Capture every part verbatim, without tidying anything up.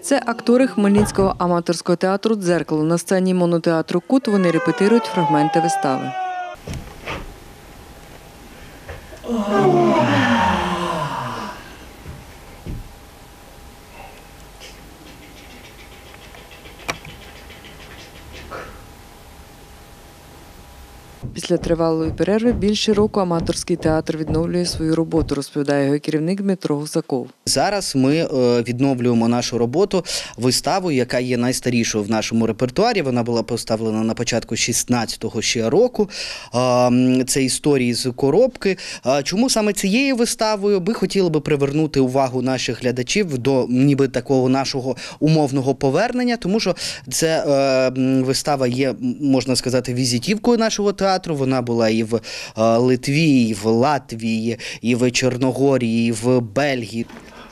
Це актори Хмельницького аматорського театру «Дзеркало». На сцені монотеатру «Кут» вони репетирують фрагменти вистави. Після тривалої перерви більше року аматорський театр відновлює свою роботу, розповідає його керівник Дмитро Гусаков. Зараз ми відновлюємо нашу роботу виставою, яка є найстарішою в нашому репертуарі. Вона була поставлена на початку шістнадцятого ще року. Це історії з коробки. Чому саме цією виставою? Ми хотіли би привернути увагу наших глядачів до ніби такого нашого умовного повернення, тому що це вистава є, можна сказати, візитівкою нашого театру. Вона була і в Литві, і в Латвії, і в Чорногорії, і в Бельгії.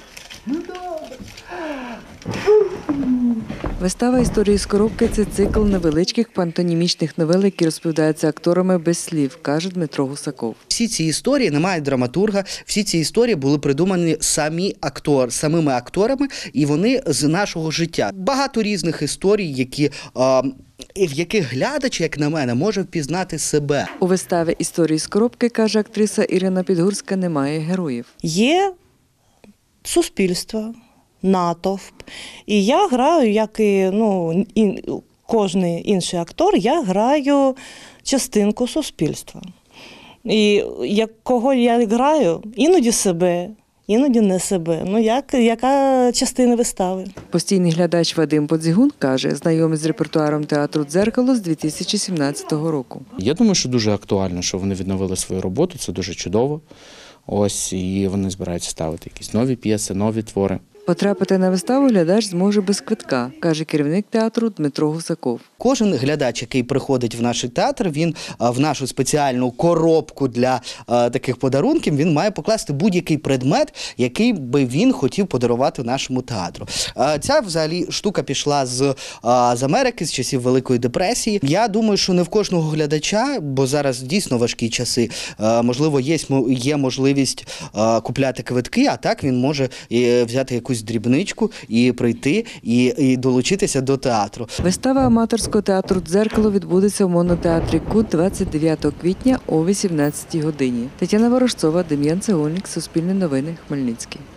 Вистава «Історії з коробки» – це цикл невеличких пантонімічних новел, які розповідаються акторами без слів, каже Дмитро Гусаков. Всі ці історії, немає драматурга, всі ці історії були придумані самі актор, самими акторами, і вони з нашого життя. Багато різних історій, які... А, в яких глядач, як на мене, може впізнати себе. У виставі «Історії з коробки», каже актриса Ірина Підгурська, немає героїв. Є суспільство, натовп. І я граю, як і ну, і кожен інший актор, я граю частинку суспільства. І як, кого я граю, іноді себе, іноді не себе. Ну, як, яка частина вистави. Постійний глядач Вадим Подзігун каже, знайомий з репертуаром театру «Дзеркало» з дві тисячі сімнадцятого року. Я думаю, що дуже актуально, що вони відновили свою роботу, це дуже чудово. Ось, і вони збираються ставити якісь нові п'єси, нові твори. Потрапити на виставу глядач зможе без квитка, каже керівник театру Дмитро Гусаков. Кожен глядач, який приходить в наш театр, він в нашу спеціальну коробку для а, таких подарунків, він має покласти будь-який предмет, який би він хотів подарувати нашому театру. А, ця взагалі штука пішла з, а, з Америки, з часів Великої депресії. Я думаю, що не в кожного глядача, бо зараз дійсно важкі часи, а, можливо, є, є можливість а, купляти квитки, а так він може і, взяти якусь дрібничку і прийти, і, і долучитися до театру. Вистава аматорського театру «Дзеркало» відбудеться в монотеатрі «Кут» двадцять дев'ятого квітня о вісімнадцятій годині. Тетяна Ворожцова, Дем'ян Цегольник, Суспільне новини, Хмельницький.